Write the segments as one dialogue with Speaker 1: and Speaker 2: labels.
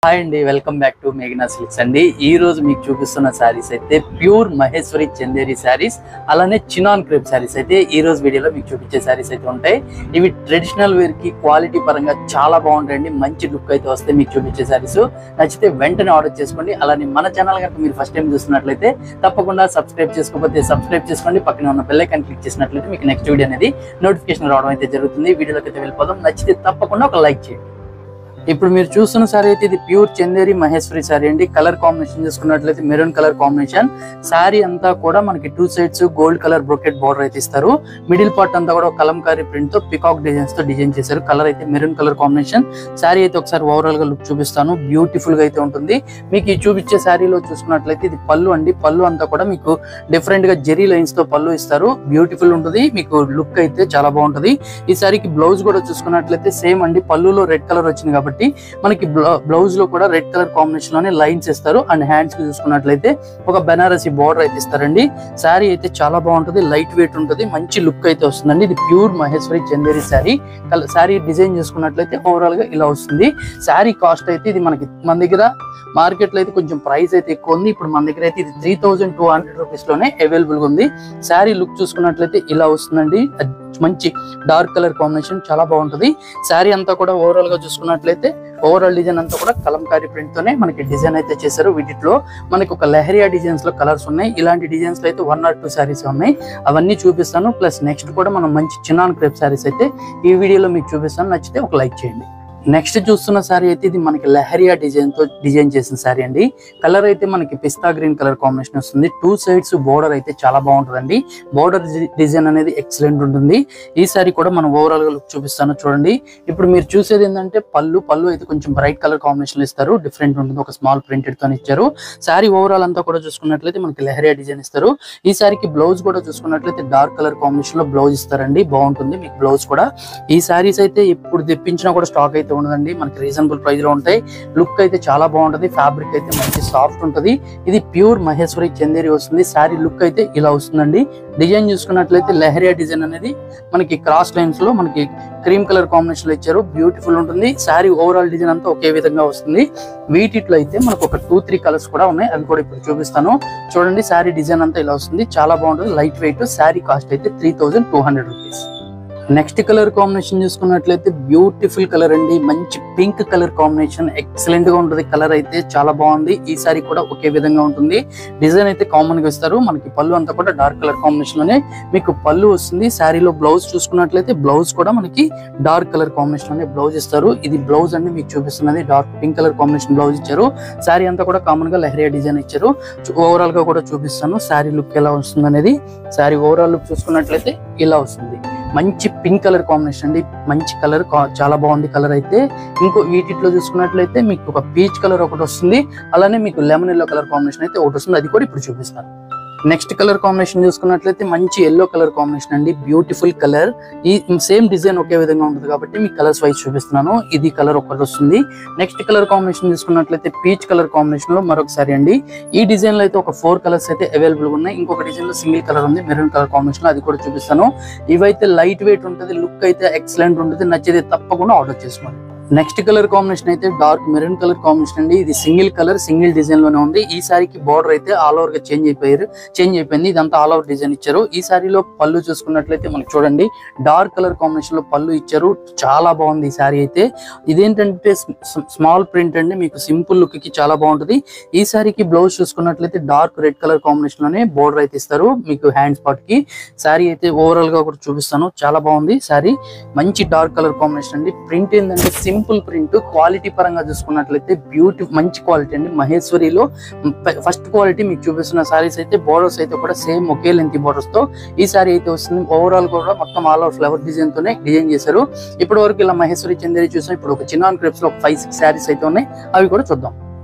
Speaker 1: Hi అండి, welcome back to మేఘనా సిల్క్స్ అండి. ఈ రోజు మీకు చూపిస్తున్న శారీస్ అయితే ప్యూర్ మహేశ్వరి చందేరి శారీస్, అలానే చినాన్ క్రేప్ శారీస్ అయితే ఈ రోజు వీడియోలో మీకు చూపించే శారీస్ అయితే ఉంటాయి. ఇవి ట్రెడిషనల్ వేర్ కి క్వాలిటీ పరంగా చాలా బాగుంటాయండి. మంచి లుక్ అయితే వస్తే మీకు చూపించే శారీస్ నచ్చితే వెంటనే ఆర్డర్ చేసుకోండి. అలానే మన ఛానల్ కనుక మీరు ఫస్ట్ టైం చూస్తున్నట్లయితే తప్పకుండా సబ్స్క్రైబ్ చేసుకోకపోతే సబ్స్క్రైబ్ చేసుకోండి. పక్కన ఉన్న బెల్ ఐకాన్ క్లిక్ చేసినట్లయితే మీకు నెక్స్ట్ వీడియో అనేది నోటిఫికేషన్ రావడం అయితే జరుగుతుంది. వీడియోలోకి అయితే వెళ్ళిపోదాం. నచ్చితే తప్పకుండా ఒక లైక్ చేయండి. ఇప్పుడు మీరు చూస్తున్న సారీ అయితే ఇది ప్యూర్ చందేరి మహేశ్వరి సారీ అండి. కలర్ కాంబినేషన్ చూసుకున్నట్లయితే మెరూన్ కలర్ కాంబినేషన్. సారీ అంతా కూడా మనకి 2 sides gold colour brocade border అయితే ఇస్తారు. మిడిల్ పార్ట్ అంతా కూడా కలంకారీ ప్రింట్ తో పికాక్ డిజైన్స్ తో డిజైన్ చేశారు. కలర్ అయితే మెరూన్ కలర్ కాంబినేషన్. సారీ అయితే ఒకసారి ఓవరాల్ గా లుక్ చూపిస్తాను. బ్యూటిఫుల్ గా అయితే ఉంటుంది. మీకు ఈ చూపించే సారీలో చూసుకున్నట్లయితే ఇది పళ్ళు అండి. పళ్ళు అంతా కూడా మీకు డిఫరెంట్ గా జెరీ లైన్స్ తో పళ్ళు ఇస్తారు. బ్యూటిఫుల్ ఉంటుంది. మీకు లుక్ అయితే చాలా బాగుంటది. ఈ సారీకి బ్లౌజ్ కూడా చూసుకున్నట్లయితే సేమ్ అండి. పళ్ళులో రెడ్ కలర్ వచ్చింది కాబట్టి మనకి బ్లౌజ్ లో కూడా రెడ్ కలర్ కాంబినేషన్ లోనే లైన్స్ ఇస్తారు. అండ్ హ్యాండ్స్ కి చూసుకున్నట్లయితే ఒక బెనారసి బార్డర్ అయితే ఇస్తారండి. శారీ అయితే చాలా బాగుంటుంది. లైట్ వెయిట్ ఉంటుంది. మంచి లుక్ అయితే వస్తుందండి. ఇది ప్యూర్ మహేశ్వరి చందేరి శారీ. శారీ డిజైన్ చేసుకున్నట్లయితే ఓవరాల్ గా ఇలా వస్తుంది. శారీ కాస్ట్ అయితే ఇది మన దగ్గర మార్కెట్ లో అయితే కొంచెం ప్రైస్ అయితే ఎక్కువ ఉంది. ఇప్పుడు మన దగ్గర అయితే ఇది 3200 రూపీస్ లోనే అవైలబుల్ గా ఉంది. శారీ లుక్ చూసుకున్నట్లయితే ఇలా వస్తుందండి. మంచి డార్క్ కలర్ కాంబినేషన్ చాలా బాగుంటుంది. శారీ అంతా కూడా ఓవరాల్ గా చూసుకున్నట్లయితే ఓవరాల్ డిజైన్ అంతా కూడా కలంకారీ ప్రింట్ తోనే మనకి డిజైన్ అయితే చేశారు. వీటిలో మనకి ఒక లెహరియా డిజైన్స్ లో కలర్స్ ఉన్నాయి. ఇలాంటి డిజైన్స్ లో అయితే 1 or 2 శారీస్ ఉన్నాయి. అవన్నీ చూపిస్తాను. ప్లస్ నెక్స్ట్ కూడా మనం మంచి చినాన్ క్రేప్ శారీస్ అయితే ఈ వీడియోలో మీకు చూపిస్తాను. నచ్చితే ఒక లైక్ చేయండి. నెక్స్ట్ చూస్తున్న శారీ అయితే ఇది మనకి లెహరియా డిజైన్ తో డిజైన్ చేసిన శారీ అండి. కలర్ అయితే మనకి పిస్తా గ్రీన్ కలర్ కాంబినేషన్ వస్తుంది. 2 సైడ్స్ బోర్డర్ అయితే చాలా బాగుంటుందండి. బోర్డర్ డిజైన్ అనేది ఎక్సలెంట్ ఉంటుంది. ఈ శారీ కూడా మనం ఓవరాల్ గా లుక్ చూపిస్తాను చూడండి. ఇప్పుడు మీరు చూసేది ఏంటంటే పళ్ళు అయితే కొంచెం బ్రైట్ కలర్ కాంబినేషన్ ఇస్తారు. డిఫరెంట్ ఉంటుంది. ఒక స్మాల్ ప్రింటెడ్ తో ఇచ్చారు. శారీ ఓవరాల్ అంతా కూడా చూసుకున్నట్లయితే మనకి లెహరియా డిజైన్ ఇస్తారు. ఈ శారీకి బ్లౌజ్ కూడా చూసుకున్నట్లయితే డార్క్ కలర్ కాంబినేషన్ లో బ్లౌజ్ ఇస్తారండి. బాగుంటుంది మీకు బ్లౌజ్ కూడా. ఈ శారీస్ అయితే ఇప్పుడు తెప్పించినా కూడా స్టాక్ అయితే ఉండదండి. మనకి రీజనబుల్ ప్రైస్ లో ఉంటాయి. లుక్ అయితే చాలా బాగుంటది. ఫ్యాబ్రిక్ అయితే మంచి సాఫ్ట్ ఉంటది. ఇది ప్యూర్ మహేశ్వరి చందేరి వస్తుంది. శారీ లుక్ అయితే ఇలా వస్తుందండి. డిజైన్ చూసుకున్నట్లయితే లెహరియా డిజైన్ అనేది మనకి క్రాస్ లైన్స్ లో మనకి క్రీమ్ కలర్ కాంబినేషన్ లో ఇచ్చారు. బ్యూటిఫుల్ ఉంటుంది. శారీ ఓవరాల్ డిజైన్ అంతా ఒకే విధంగా వస్తుంది. వీటిలో అయితే మనకు ఒక 2-3 కలర్స్ కూడా ఉన్నాయి. అవి కూడా ఇప్పుడు చూపిస్తాను చూడండి. శారీ డిజైన్ అంతా ఇలా వస్తుంది. చాలా బాగుంటుంది. Light weight. శారీ కాస్ట్ అయితే 3200 రూపీస్. నెక్స్ట్ కలర్ కాంబినేషన్ చూసుకున్నట్లయితే బ్యూటిఫుల్ కలర్ అండి. మంచి పింక్ కలర్ కాంబినేషన్ ఎక్సలెంట్ గా ఉంటుంది. కలర్ అయితే చాలా బాగుంది. ఈ సారీ కూడా ఒకే విధంగా ఉంటుంది. డిజైన్ అయితే కామన్ గా ఇస్తారు. మనకి పళ్ళు అంతా కూడా డార్క్ కలర్ కాంబినేషన్ లోనే మీకు పళ్ళు వస్తుంది. శారీలో బ్లౌజ్ చూసుకున్నట్లయితే బ్లౌజ్ కూడా మనకి డార్క్ కలర్ కాంబినేషన్ లోనే బ్లౌజ్ ఇస్తారు. ఇది బ్లౌజ్ అండి మీకు చూపిస్తున్నది. Dark pink colour combination blouse ఇచ్చారు. శారీ అంతా కూడా కామన్ గా లెహరియా డిజైన్ ఇచ్చారు. ఓవరాల్ గా కూడా చూపిస్తాను శారీ లుక్ ఎలా వస్తుంది అనేది. శారీ ఓవరాల్ లుక్ చూసుకున్నట్లయితే ఇలా వస్తుంది. మంచి పింక్ కలర్ కాంబినేషన్ అండి. మంచి కలర్ చాలా బాగుంది. కలర్ అయితే వీటిలో చూసుకున్నట్లయితే మీకు ఒక పీచ్ కలర్ ఒకటి వస్తుంది. అలానే మీకు లెమన్ ఎల్లో కలర్ కాంబినేషన్ అయితే ఒకటి వస్తుంది. అది కూడా ఇప్పుడు చూపిస్తాను. నెక్స్ట్ కలర్ కాంబినేషన్ చూసుకున్నట్లయితే మంచి ఎల్లో కలర్ కాంబినేషన్ అండి. Beautiful colour. ఈ సేమ్ డిజైన్ ఒకే విధంగా ఉంటుంది కాబట్టి మీకు కలర్స్ వైజ్ చూపిస్తున్నాను. ఇది కలర్ ఒకటి వస్తుంది. నెక్స్ట్ కలర్ కాంబినేషన్ చూసుకున్నట్లయితే పీచ్ కలర్ కాంబినేషన్ లో మరొకసారి అండి. ఈ డిజైన్ లో అయితే ఒక 4 కలర్స్ అయితే అవైలబుల్ ఉన్నాయి. ఇంకొక డిజైన్ లో సింగిల్ కలర్ ఉంది మెరూన్ కలర్ కాంబినేషన్ లో. అది కూడా చూపిస్తాను. ఇవైతే లైట్ వెయిట్ ఉంటుంది. లుక్ అయితే ఎక్సలెంట్ ఉంటుంది. నచ్చితే తప్పకుండా ఆర్డర్ చేసుకోండి. నెక్స్ట్ కలర్ కాంబినేషన్ అయితే డార్క్ మెరూన్ కలర్ కాంబినేషన్ అండి. ఇది సింగిల్ కలర్ సింగిల్ డిజైన్ లోనే ఉంది. ఈ సారీకి బార్డర్ అయితే ఆల్ ఓవర్ గా చేంజ్ అయిపోయింది. ఇదంతా ఆల్ ఓవర్ డిజైన్ ఇచ్చారు. ఈ సారీలో పళ్ళు చూసుకున్నట్లయితే మనకి చూడండి డార్క్ కలర్ కాంబినేషన్ లో పళ్ళు ఇచ్చారు. చాలా బాగుంది ఈ సారీ అయితే. ఇదేంటంటే స్మాల్ ప్రింట్ అండి. మీకు సింపుల్ లుక్ కి చాలా బాగుంటుంది. ఈ సారీకి బ్లౌజ్ చూసుకున్నట్లయితే డార్క్ రెడ్ కలర్ కాంబినేషన్ లోనే బార్డర్ అయితే ఇస్తారు మీకు హ్యాండ్స్ పార్ట్ కి. సారీ అయితే ఓవరాల్ గా కూడా చూపిస్తాను. చాలా బాగుంది సారీ. మంచి డార్క్ కలర్ కాంబినేషన్ అండి. ప్రింట్ ఏంటంటే సింపుల్ ప్రింట్. క్వాలిటీ పరంగా చూసుకున్నట్లయితే మంచి క్వాలిటీ అండి. మహేశ్వరిలో ఫస్ట్ క్వాలిటీ మీకు చూపిస్తున్న సారీస్ అయితే బోర్డర్స్ అయితే కూడా సేమ్ ఒకే లెంత్ బోర్డర్స్ తో ఈ సారీ అయితే వస్తుంది. ఓవరాల్ కూడా మొత్తం ఆల్ ఓవర్ ఫ్లవర్ డిజైన్ తోనే డిజైన్ చేశారు. ఇప్పటి వరకు ఇలా మహేశ్వరి చందేరి చూసాం. ఇప్పుడు ఒక చినాన్ క్రేప్స్ లో 5-6 శారీస్ అయితే ఉన్నాయి. అవి కూడా చూద్దాం.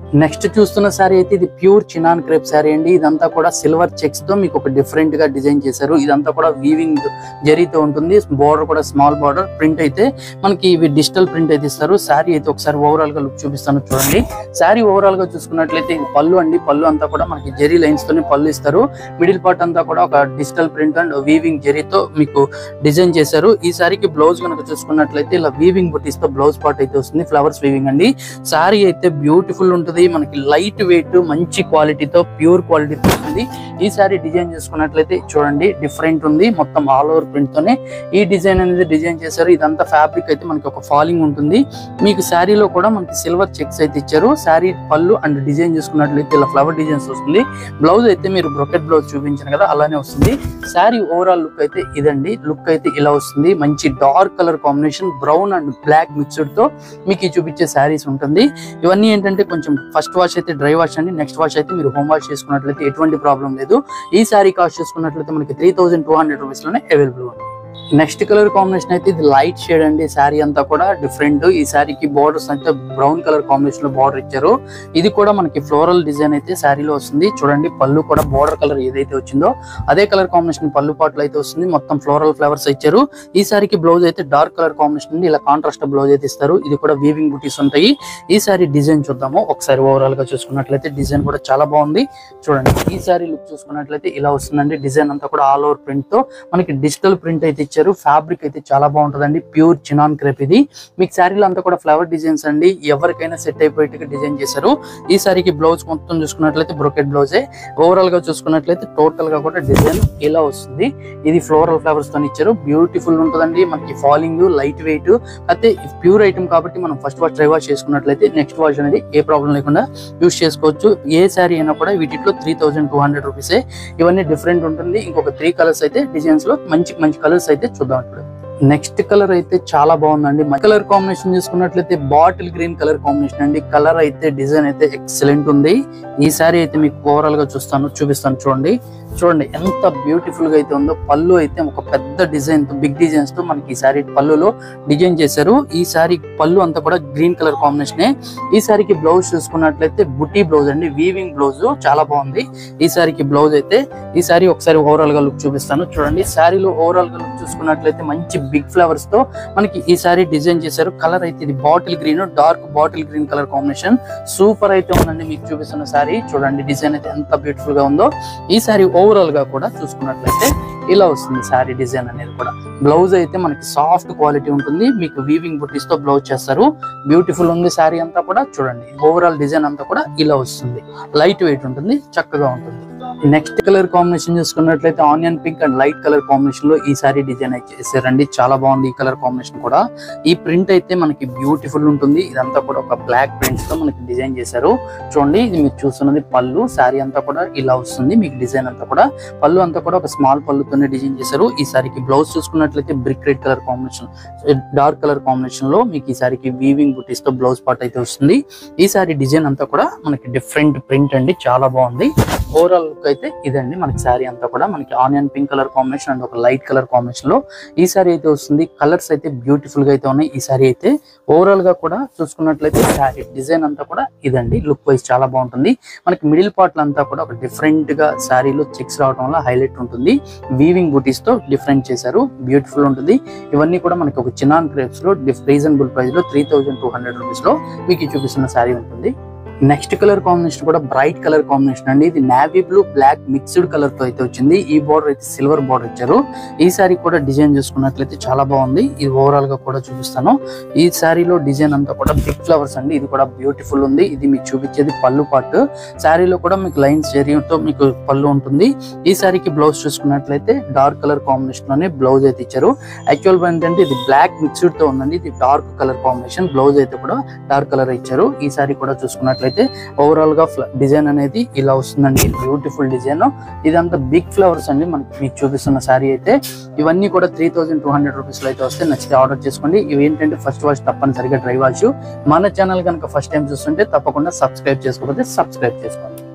Speaker 1: నెక్స్ట్ చూస్తున్న శారీ అయితే ఇది ప్యూర్ చినాన్ క్రేప్ శారీ అండి. ఇదంతా కూడా సిల్వర్ చెక్స్ తో మీకు ఒక డిఫరెంట్ గా డిజైన్ చేశారు. ఇదంతా కూడా వీవింగ్ జరీతో ఉంటుంది. బోర్డర్ కూడా స్మాల్ బోర్డర్, ప్రింట్ అయితే మనకి ఇవి డిజిటల్ ప్రింట్ అయితే ఇస్తారు. శారీ అయితే ఒకసారి ఓవరాల్ గా లుక్ చూపిస్తాను చూడండి. శారీ ఓవరాల్ గా చూసుకున్నట్లయితే ఇది పళ్ళు అండి. పళ్ళు అంతా కూడా మనకి జరీ లైన్స్ తోనే పళ్ళు ఇస్తారు. మిడిల్ పార్ట్ అంతా కూడా ఒక డిజిటల్ ప్రింట్ అండ్ వీవింగ్ జరీతో మీకు డిజైన్ చేశారు. ఈ శారీకి బ్లౌజ్ కనుక చూసుకున్నట్లయితే ఇలా వీవింగ్ బుటీస్ తో బ్లౌజ్ పార్ట్ అయితే వస్తుంది. ఫ్లవర్స్ వీవింగ్ అండి. శారీ అయితే బ్యూటిఫుల్ ఉంటుంది. మనకి లైట్ వెయిట్ మంచి క్వాలిటీతో ప్యూర్ క్వాలిటీతో ఉంది. ఈ సారీ డిజైన్ చేసుకున్నట్లయితే చూడండి డిఫరెంట్ ఉంది. మొత్తం ఆల్ ఓవర్ ప్రింట్ తోనే ఈ డిజైన్ అనేది డిజైన్ చేశారు. ఇదంతా ఫ్యాబ్రిక్ అయితే మనకి ఒక ఫాలింగ్ ఉంటుంది. మీకు శారీలో కూడా మనకి సిల్వర్ చెక్స్ అయితే ఇచ్చారు. శారీ పళ్ళు అండ్ డిజైన్ చేసుకున్నట్లయితే ఇలా ఫ్లవర్ డిజైన్స్ వస్తుంది. బ్లౌజ్ అయితే మీరు బ్రొకెట్ బ్లౌజ్ చూపించారు కదా అలానే వస్తుంది. శారీ ఓవరాల్ లుక్ అయితే ఇదండి. లుక్ అయితే ఇలా వస్తుంది. మంచి dark colour combination brown and black mixed తో మీకు ఈ చూపించే శారీస్ ఉంటుంది. ఇవన్నీ ఏంటంటే కొంచెం ఫస్ట్ వాష్ అయితే డ్రై వాష్ అండి. నెక్స్ట్ వాష్ అయితే మీరు హోమ్ వాష్ చేసుకున్నట్లయితే ఎటువంటి ప్రాబ్లం లేదు. ఈ శారీ కాస్ట్ చూసుకున్నట్లయితే మనకి 3200 రూపీస్ లోనే అవైలబుల్ ఉంది. నెక్స్ట్ కలర్ కాంబినేషన్ అయితే ఇది లైట్ షేడ్ అండి. శారీ అంతా కూడా డిఫరెంట్. ఈ శారీకి బార్డర్స్ అయితే బ్రౌన్ కలర్ కాంబినేషన్ లో బార్డర్ ఇచ్చారు. ఇది కూడా మనకి ఫ్లోరల్ డిజైన్ అయితే శారీలో వస్తుంది. చూడండి పళ్ళు కూడా బార్డర్ కలర్ ఏదైతే వచ్చిందో అదే కలర్ కాంబినేషన్ పళ్ళు పాటలు అయితే వస్తుంది. మొత్తం ఫ్లోరల్ ఫ్లవర్స్ ఇచ్చారు. ఈ శారీకి బ్లౌజ్ అయితే డార్క్ కలర్ కాంబినేషన్ ఉంది. ఇలా కాంట్రాస్ట్ బ్లౌజ్ అయితే ఇస్తారు. ఇది కూడా వీవింగ్ బుటీస్ ఉంటాయి. ఈ శారీ డిజైన్ చూద్దాము ఒకసారి. ఓవరాల్ గా చూసుకున్నట్లయితే డిజైన్ కూడా చాలా బాగుంది. చూడండి ఈ శారీ లుక్ చూసుకున్నట్లయితే ఇలా వస్తుందండి. డిజైన్ అంతా కూడా ఆల్ ఓవర్ ప్రింట్ తో మనకి డిజిటల్ ప్రింట్ అయితే ఇచ్చారు. ఫ్యాబ్రిక్ అయితే చాలా బాగుంటుందండి. ప్యూర్ చినాన్ క్రేప్ ఇది. మీకు శారీలో అంతా కూడా ఫ్లవర్ డిజైన్స్ అండి. ఎవరికైనా సెట్ అయిపోయేట్టుగా డిజైన్ చేశారు. ఈ శారీకి బ్లౌజ్ మొత్తం చూసుకున్నట్లయితే బ్రొకెట్ బ్లౌజే. ఓవరాల్ గా చూసుకున్నట్లయితే టోటల్ గా కూడా డిజైన్ ఇలా వస్తుంది. ఇది ఫ్లోరల్ ఫ్లవర్స్ తో ఇచ్చారు. బ్యూటిఫుల్ ఉంటుందండి. మనకి ఫాలింగ్ లైట్ వెయిట్ అయితే ప్యూర్ ఐటమ్ కాబట్టి మనం ఫస్ట్ వాష్ డ్రై వాష్ చేసుకున్నట్లయితే నెక్స్ట్ వాష్ అనేది ఏ ప్రాబ్లం లేకుండా యూస్ చేసుకోవచ్చు. ఏ శారీ అయినా కూడా వీటిలో 3200 రూపీసే. ఇవన్నీ డిఫరెంట్ ఉంటుంది. ఇంకొక 3 కలర్స్ అయితే డిజైన్స్ లో మంచి మంచి కలర్స్ అయితే చూద్దాం ఇప్పుడు. నెక్స్ట్ కలర్ అయితే చాలా బాగుందండి. కలర్ కాంబినేషన్ చూసుకున్నట్లయితే బాటిల్ గ్రీన్ కలర్ కాంబినేషన్ అండి. కలర్ అయితే డిజైన్ అయితే ఎక్సలెంట్ ఉంది. ఈ సారీ అయితే మీకు ఓవరాల్ గా చూపిస్తాను చూడండి. చూడండి ఎంత బ్యూటిఫుల్ గా అయితే ఉందో. పళ్ళు అయితే ఒక పెద్ద డిజైన్ తో బిగ్ డిజైన్స్ తో మనకి ఈ సారీ పళ్ళులో డిజైన్ చేశారు. ఈ సారీ పళ్ళు అంతా కూడా గ్రీన్ కలర్ కాంబినేషన్. ఈ సారీకి బ్లౌజ్ చూసుకున్నట్లయితే బుటీ బ్లౌజ్ అండి. వీవింగ్ బ్లౌజ్ చాలా బాగుంది. ఈ సారీకి బ్లౌజ్ అయితే ఈ సారీ ఒకసారి ఓవరాల్ గా లుక్ చూపిస్తాను చూడండి. సారీలో ఓవరాల్ గా లుక్ చూసుకున్నట్లయితే మంచి బిగ్ ఫ్లవర్స్ తో మనకి ఈ సారీ డిజైన్ చేశారు. కలర్ అయితే ఇది bottle green, dark bottle green colour combination. Super అయితే ఉందండి. మీకు చూపిస్తున్న సారీ చూడండి. డిజైన్ అయితే ఎంత బ్యూటిఫుల్ గా ఉందో. ఈ సారీ ఓవరాల్ గా కూడా చూసుకున్నట్లయితే ఇలా వస్తుంది సారీ డిజైన్ అనేది కూడా. బ్లౌజ్ అయితే మనకి సాఫ్ట్ క్వాలిటీ ఉంటుంది. మీకు వీవింగ్ బుటీస్ తో బ్లౌజ్ చేస్తారు. బ్యూటిఫుల్ ఉంది సారీ అంతా కూడా. చూడండి ఓవరాల్ డిజైన్ అంతా కూడా ఇలా వస్తుంది. లైట్ వెయిట్ ఉంటుంది, చక్కగా ఉంటుంది. నెక్స్ట్ కలర్ కాంబినేషన్ చూసుకున్నట్లయితే onion pink and light colour combination లో ఈ సారీ డిజైన్ చేశారండి. చాలా బాగుంది ఈ కలర్ కాంబినేషన్ కూడా. ఈ ప్రింట్ అయితే మనకి బ్యూటిఫుల్ ఉంటుంది. ఇదంతా కూడా ఒక బ్లాక్ ప్రింట్స్ తో మనకి డిజైన్ చేశారు. చూడండి ఇది మీరు చూస్తున్నది పళ్ళు. సారీ అంతా కూడా ఇలా వస్తుంది. మీకు డిజైన్ అంతా కూడా పళ్ళు అంతా కూడా ఒక స్మాల్ పళ్ళుతోనే డిజైన్ చేశారు. ఈ సారీకి బ్లౌజ్ చూసుకున్నట్లయితే brick red colour combination, dark colour combination లో మీకు ఈ సారీకి వీవింగ్ బుటీస్ తో బ్లౌజ్ పార్ట్ అయితే వస్తుంది. ఈ సారీ డిజైన్ అంతా కూడా మనకి డిఫరెంట్ ప్రింట్ అండి. చాలా బాగుంది. ఓవరాల్ లుక్ అయితే ఇదండి. మనకి శారీ అంతా కూడా మనకి onion pink colour combination and ఒక లైట్ కలర్ కాంబినేషన్ లో ఈ సారీ అయితే వస్తుంది. కలర్స్ అయితే బ్యూటిఫుల్ గా అయితే ఉన్నాయి. ఈ సారీ అయితే ఓవరాల్ గా కూడా చూసుకున్నట్లయితే శారీ డిజైన్ అంతా కూడా ఇదండి. లుక్ వైజ్ చాలా బాగుంటుంది. మనకి మిడిల్ పార్ట్ అంతా కూడా ఒక డిఫరెంట్ గా శారీలో చెక్స్ రావడం వల్ల హైలైట్ ఉంటుంది. వీవింగ్ బూటీస్ తో డిఫరెంట్ చేశారు. బ్యూటిఫుల్ ఉంటుంది. ఇవన్నీ కూడా మనకి ఒక చినాన్ క్రేప్స్ లో రీజనబుల్ ప్రైస్ లో 3200 రూపీస్ లో మీకు చూపిస్తున్న శారీ ఉంటుంది. నెక్స్ట్ కలర్ కాంబినేషన్ కూడా బ్రైట్ కలర్ కాంబినేషన్ అండి. ఇది navy blue black mixed colour తో అయితే వచ్చింది. ఈ బార్డర్ అయితే సిల్వర్ బార్డర్ ఇచ్చారు. ఈ సారీ కూడా డిజైన్ చూసుకున్నట్లయితే చాలా బాగుంది. ఇది ఓవరాల్ గా కూడా చూపిస్తాను. ఈ సారీలో డిజైన్ అంతా కూడా బిగ్ ఫ్లవర్స్ అండి. ఇది కూడా బ్యూటిఫుల్ ఉంది. ఇది మీకు చూపించేది పళ్ళు పార్ట్. సారీలో కూడా మీకు లైన్స్ జరీతో మీకు పళ్ళు ఉంటుంది. ఈ సారీకి బ్లౌజ్ చూసుకున్నట్లయితే డార్క్ కలర్ కాంబినేషన్ లోనే బ్లౌజ్ అయితే ఇచ్చారు. యాక్చువల్ ఏంటంటే ఇది బ్లాక్ మిక్స్డ్ తో ఉందండి. ఇది డార్క్ కలర్ కాంబినేషన్. బ్లౌజ్ అయితే కూడా డార్క్ కలర్ ఇచ్చారు. ఈ సారీ కూడా చూసుకున్నట్లయితే ఓవరాల్ గా డిజైన్ అనేది ఇలా వస్తుందండి. Beautiful design. ఇదంతా బిగ్ ఫ్లవర్స్ అండి. మనకి మీకు చూపిస్తున్న సారీ అయితే ఇవన్నీ కూడా 3200 రూపీస్ లో అయితే వస్తే నచ్చితే ఆర్డర్ చేసుకోండి. ఇవి ఏంటంటే ఫస్ట్ వాష్ తప్పనిసరిగా డ్రై వాష్. మన ఛానల్ కనుక ఫస్ట్ టైం చూస్తుంటే తప్పకుండా సబ్స్క్రైబ్ చేసుకోకపోతే సబ్స్క్రైబ్ చేసుకోండి.